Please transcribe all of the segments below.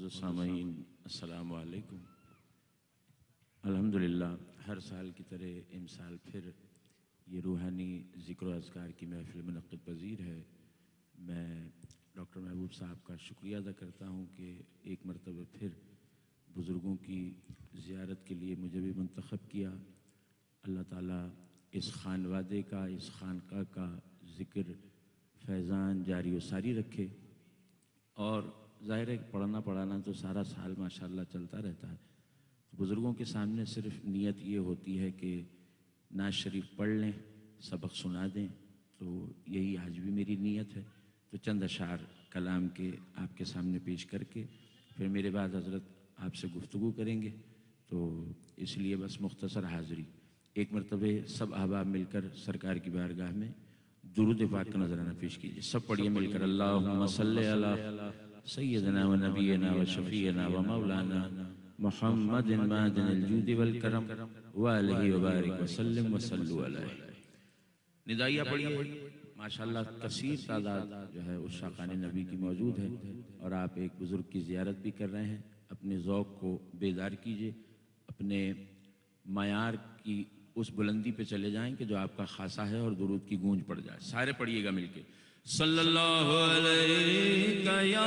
معزز سامعین السلام علیکم۔ الحمدللہ ہر سال کی طرح امسال پھر یہ روحانی ذکر و اذکار کی محفل منعقد پذیر ہے۔ میں ڈاکٹر محبوب صاحب کا شکریہ ادا کرتا ہوں کہ ایک مرتبہ پھر بزرگوں کی زیارت کے لیے مجھے بھی منتخب کیا۔ اللہ تعالیٰ اس خانوادے کا، اس خانقاہ کا ذکر فیضان جاری و ساری رکھے، اور ظاہر ہے کہ پڑھنا پڑھانا تو سارا سال ماشاءاللہ چلتا رہتا ہے۔ بزرگوں کے سامنے صرف نیت یہ ہوتی ہے کہ نعت شریف پڑھ لیں، سبق سنا دیں، تو یہی آج بھی میری نیت ہے۔ تو چند اشعار کلام کے آپ کے سامنے پیش کر کے پھر میرے بعد حضرت آپ سے گفتگو کریں گے، تو اس لیے بس مختصر حاضری۔ ایک مرتبہ سب احباب مل کر سرکار کی بارگاہ میں درود پاک کا نذرانہ پیش کیجیے۔ سب پڑھیے مل کر، اللہم صلی علی سیدنا و نبینا و شفیعنا و مولانا محمد معدن الجود والکرم وآلہ وبارک وسلم وصلو علیہ۔ ندائیہ پڑھیے۔ ماشاءاللہ کثیر تعداد جو ہے اس شاقان نبی کی موجود ہے، اور آپ ایک بزرگ کی زیارت بھی کر رہے ہیں۔ اپنے ذوق کو بیدار کیجیے، اپنے معیار کی اس بلندی پہ چلے جائیں کہ جو آپ کا خاصہ ہے، اور درود کی گونج پڑ جائے۔ سارے پڑھیے گا مل کے، صلی اللہ علیہ یا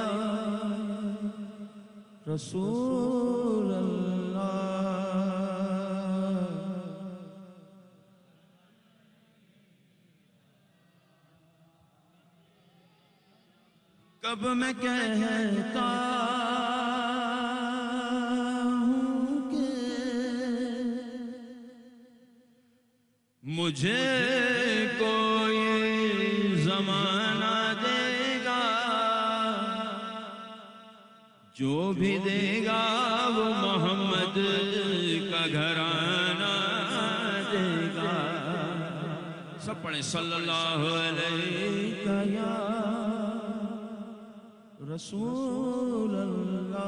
رسول اللہ۔ کب میں کہتا ہوں کہ مجھے کوئی زمانہ دے گا، جو بھی دے گا وہ محمد کا گھرانہ دے گا۔ سب پڑھیں، صلی اللہ علیہ یا رسول اللہ۔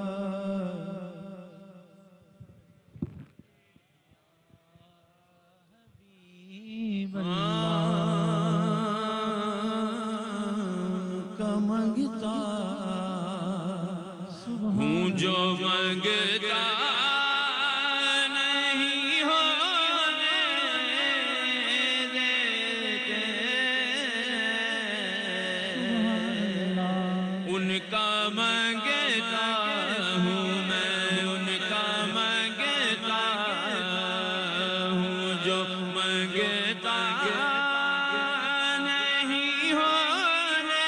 کا منگتا ہوں جو منگتا نہیں ہونے دیتے، ان کا منگتا ہوں میں، ان کا منگتا ہوں جو منگتا نہیں ہونے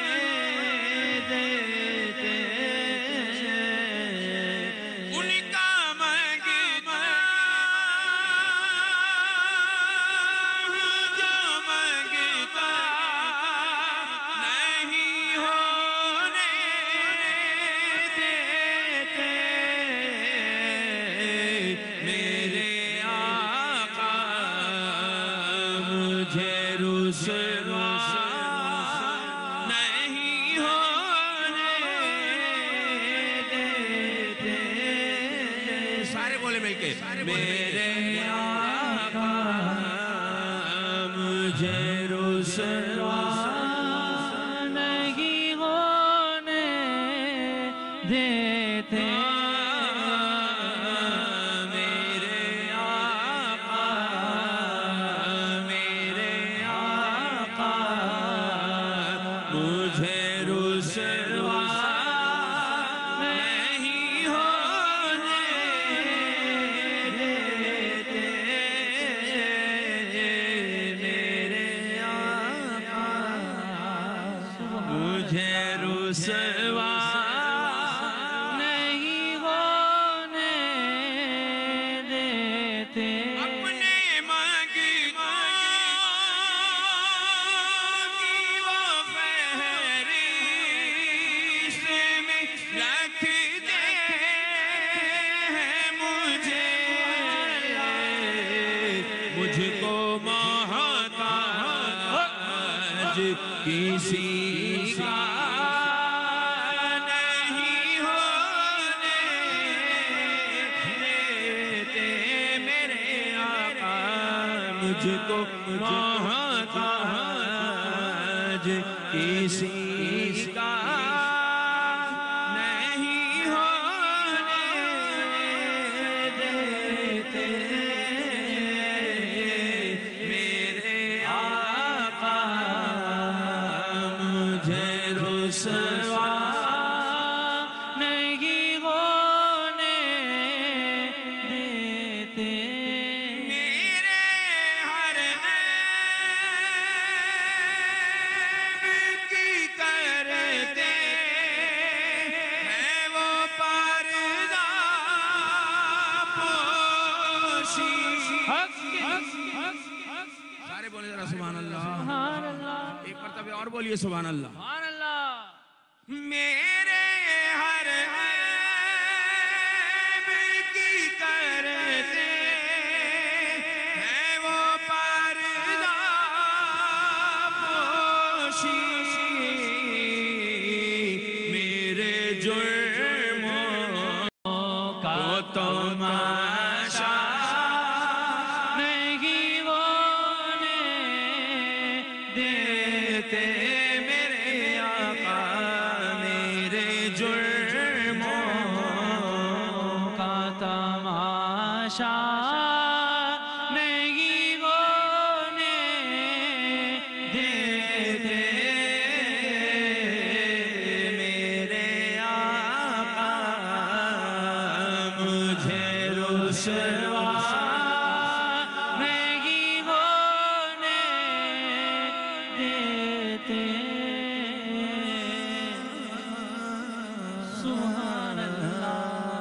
دیتے، ان کا منگتا ہوں جو منگتا نہیں ہونے دیتے۔ میرے آقا مجھے رسوا نہیں ہونے دیتے۔ سارے بولے مل کے، میرے آقا مجھے رسوا نہیں ہونے دیتے۔ میرے آقا، میرے آقا مجھے رسوا نہیں ہونے دیتے۔ میرے آقا مجھے رسوا نہیں ہونے دیتے۔ اپنے مانگتا کی وہ فہرست میں رکھتے ہیں مجھے، مجھ کو محتاج کسی کا نہیں ہونے دیتے۔ میرے آقا مجھ کو محتاج کسی کا نہیں رسوا نہیں ہونے دیتے میرے ہر عیب کی کرتے ہیں وہ پردہ پوشی سارے بولے ذرا سبحان اللہ ایک مرتبہ اور بولیے سبحان اللہ میرے ہر عیب کی کرتے ہیں وہ پردہ پوشی میرے جرموں کا تماشا نہیں ہونے دیتے میرے آقا میرے جرموں کا تماشا نہیں ہونے دیتے میرے آقا مجھے رسوا نہیں ہونے دیتے سبحان اللہ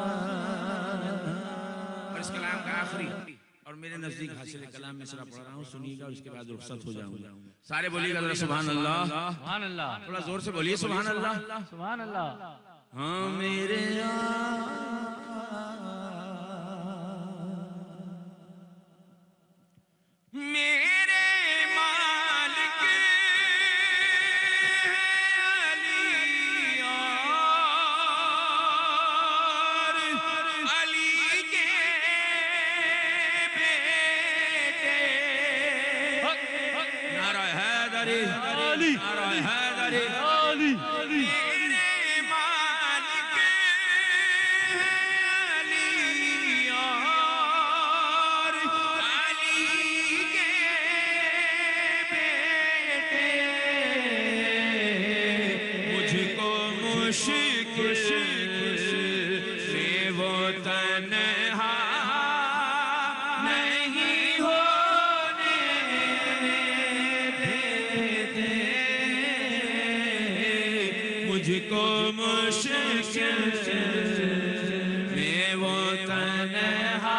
اور اس کلام کا آخری اور میرے نزدیک حاصل کلام میں سرا پڑھ رہا ہوں سنیے گا اور اس کے بعد رخصت ہو جاؤں گا سارے بولیے گا ذرا سبحان اللہ تھوڑا زور سے بولیے سبحان اللہ ہاں میرے میرے مالک علی اور علی کے بیٹے نعرہ حیدری نعرہ حیدری میرے مالک علی اور علی کے بیٹے مجھ کو مشکل سے وہ تنہا نہیں ہونے دیتے مجھ کو مشکل میں وہ تنہا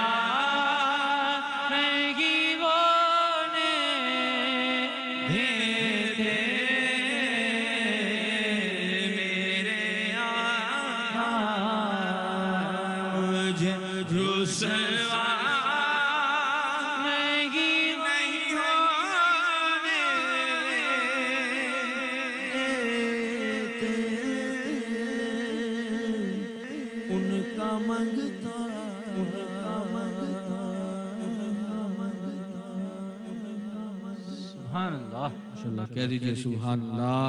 نہیں ہونے دیتے میرے آقا مجھے رسوا نہیں ہونے دیتے ان کا منگتا سبحان اللہ ماشاءاللہ کہہ دیجئے سبحان اللہ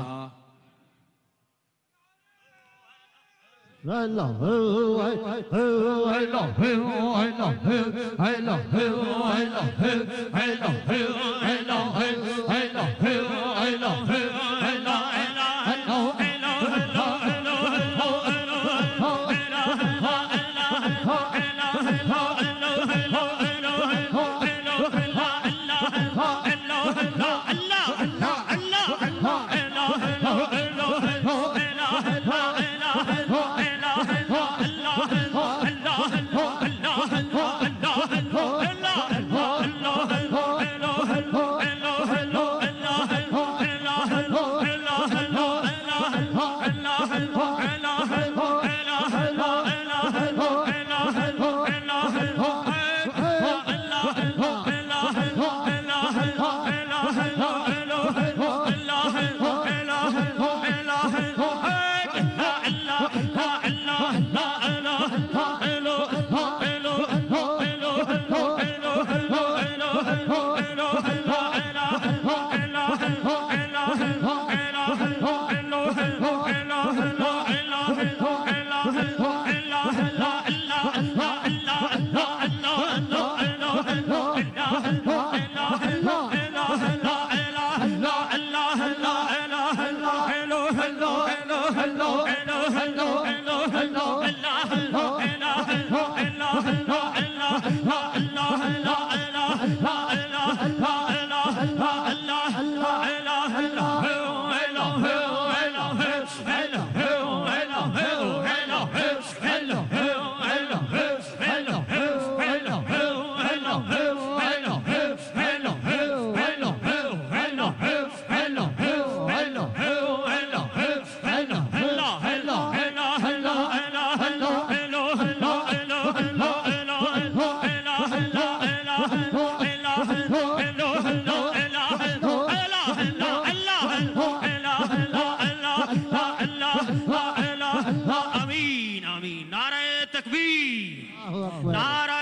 اللہ اللہ اللہ آمین آمین نعرہ تکبیر نعرہ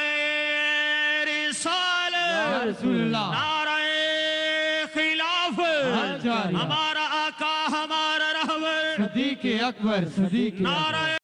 رسالت رسول اللہ نعرہ خلافت ہمارا آقا ہمارا رہبر صدیق اکبر صدیق نعرہ